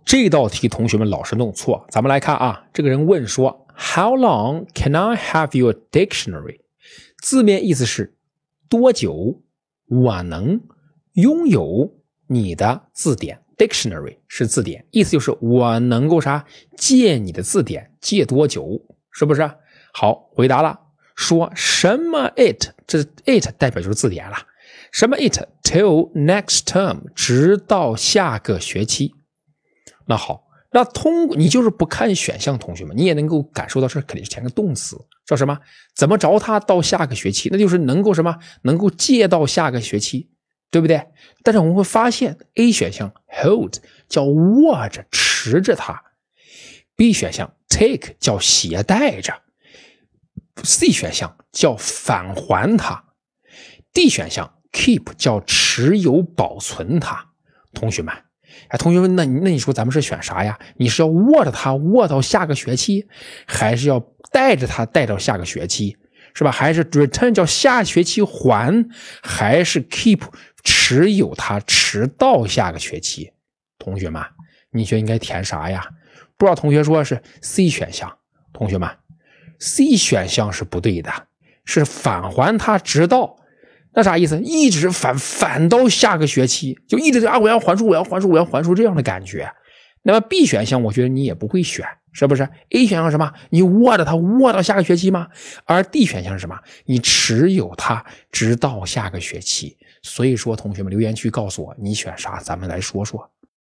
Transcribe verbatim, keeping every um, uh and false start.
这道题同学们老是弄错，咱们来看啊，这个人问说 How long can I have your dictionary？ 字面意思是多久我能拥有你的字典。 Dictionary 是字典，意思就是我能够啥借你的字典借多久，是不是？好，回答了，说什么 it， 这 it 代表就是字典了，什么 it till next term， 直到下个学期。那好，那通你就是不看选项，同学们你也能够感受到这肯定是填个动词，叫什么？怎么着它到下个学期？那就是能够什么？能够借到下个学期，对不对？但是我们会发现 A 选项 hold 叫握着持着它， B 选项 take 叫携带着， C 选项叫返还它， D 选项 keep 叫持有保存它。同学们哎，同学们，那你那你说咱们是选啥呀？你是要握着它握到下个学期，还是要带着它带到下个学期，是吧？还是 return 叫下学期还，还是 keep 持有它持到下个学期？同学们，你觉得应该填啥呀？不知道同学说是 C 选项，同学们 C 选项是不对的，是返还它直到。那啥意思？一直反反到下个学期，就一直啊，我要还书，我要还书，我要还书这样的感觉。那么 B 选项，我觉得你也不会选，是不是 ？A 选项是什么？你握着它握到下个学期吗？而 D 选项是什么？你持有它直到下个学期。所以说，同学们留言区告诉我你选啥，咱们来说说。